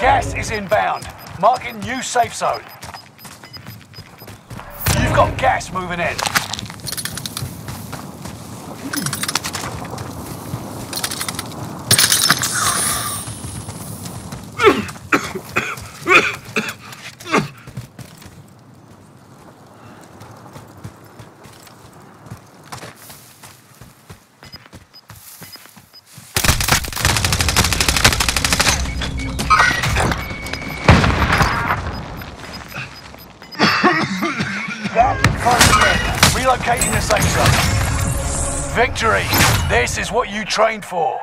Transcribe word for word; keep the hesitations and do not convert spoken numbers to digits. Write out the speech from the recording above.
Gas is inbound. Marking new safe zone. You've got gas moving in. Relocating the safe zone. Victory! This is what you trained for.